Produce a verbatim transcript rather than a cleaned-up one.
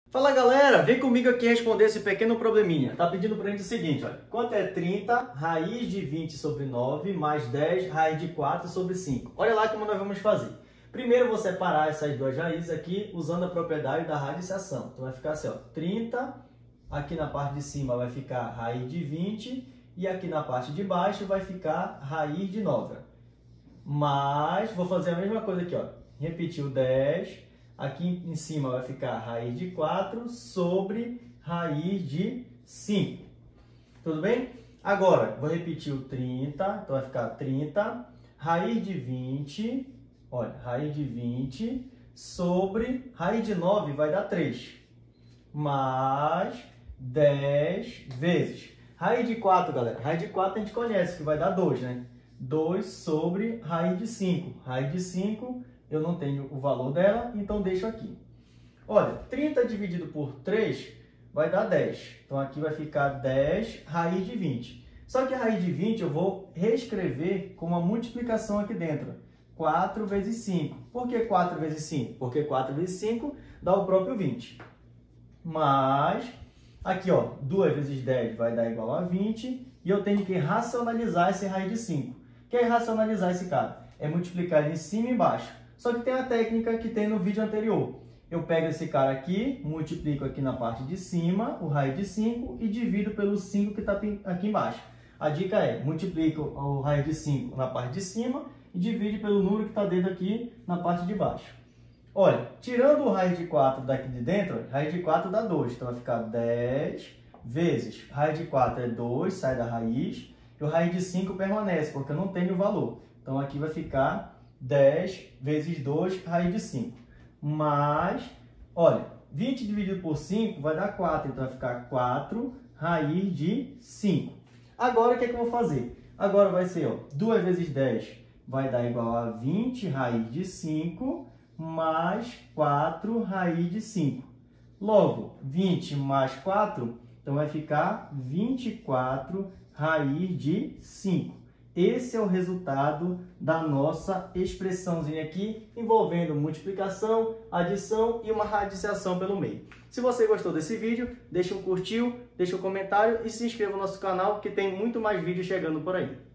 Fala galera, vem comigo aqui responder esse pequeno probleminha. Tá pedindo pra gente o seguinte, olha. Quanto é trinta raiz de vinte sobre nove mais dez raiz de quatro sobre cinco? Olha lá como nós vamos fazer. Primeiro eu vou separar essas duas raízes aqui usando a propriedade da radiciação. Então vai ficar assim, ó, trinta, aqui na parte de cima vai ficar raiz de vinte e aqui na parte de baixo vai ficar raiz de nove. Mas vou fazer a mesma coisa aqui, ó. Repetir o dez. Aqui em cima vai ficar raiz de quatro sobre raiz de cinco. Tudo bem? Agora, vou repetir o trinta. Então, vai ficar trinta. Raiz de vinte. Olha, raiz de vinte sobre raiz de nove vai dar três. Mais dez vezes. Raiz de quatro, galera. Raiz de quatro a gente conhece, que vai dar dois, né? dois sobre raiz de cinco. Raiz de cinco... eu não tenho o valor dela, então deixo aqui. Olha, trinta dividido por três vai dar dez. Então, aqui vai ficar dez raiz de vinte. Só que a raiz de vinte eu vou reescrever com uma multiplicação aqui dentro. quatro vezes cinco. Por que quatro vezes cinco? Porque quatro vezes cinco dá o próprio vinte. Mas, aqui, ó, duas vezes dez vai dar igual a vinte. E eu tenho que racionalizar esse raiz de cinco. O que é racionalizar esse cara? É multiplicar ele em cima e embaixo. Só que tem a técnica que tem no vídeo anterior. Eu pego esse cara aqui, multiplico aqui na parte de cima, o raiz de cinco, e divido pelo cinco que está aqui embaixo. A dica é, multiplica o raiz de cinco na parte de cima e divide pelo número que está dentro aqui na parte de baixo. Olha, tirando o raiz de quatro daqui de dentro, raiz de quatro dá dois. Então vai ficar dez vezes, raiz de quatro é dois, sai da raiz, e o raiz de cinco permanece, porque eu não tenho o valor. Então aqui vai ficar dez vezes dois, raiz de cinco. Mas, olha, vinte dividido por cinco vai dar quatro. Então, vai ficar quatro raiz de cinco. Agora, o que é que eu vou fazer? Agora vai ser, ó, duas vezes dez vai dar igual a vinte raiz de cinco, mais quatro raiz de cinco. Logo, vinte mais quatro, então vai ficar vinte e quatro raiz de cinco. Esse é o resultado da nossa expressãozinha aqui, envolvendo multiplicação, adição e uma radiciação pelo meio. Se você gostou desse vídeo, deixa um curtir, deixa um comentário e se inscreva no nosso canal, que tem muito mais vídeos chegando por aí.